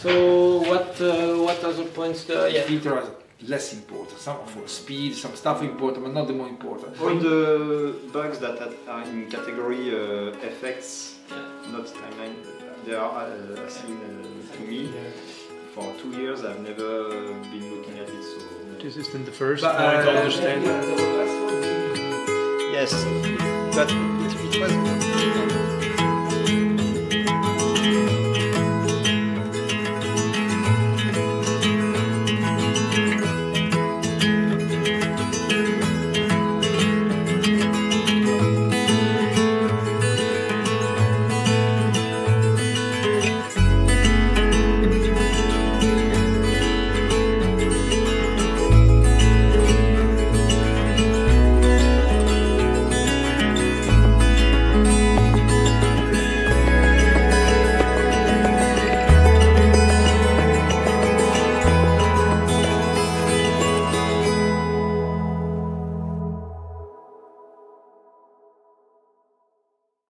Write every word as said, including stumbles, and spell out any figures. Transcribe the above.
So what uh, what other points? Uh, yeah. Filter are less important. Some for speed, some stuff important, but not the more important. All the bugs that are in category uh, effects, Yeah. not timeline, they are uh, assigned uh, to me. For two years, I've never been looking at it. So This is then the first But, point uh, to understand. yeah, yeah, the last one. yes, but it was.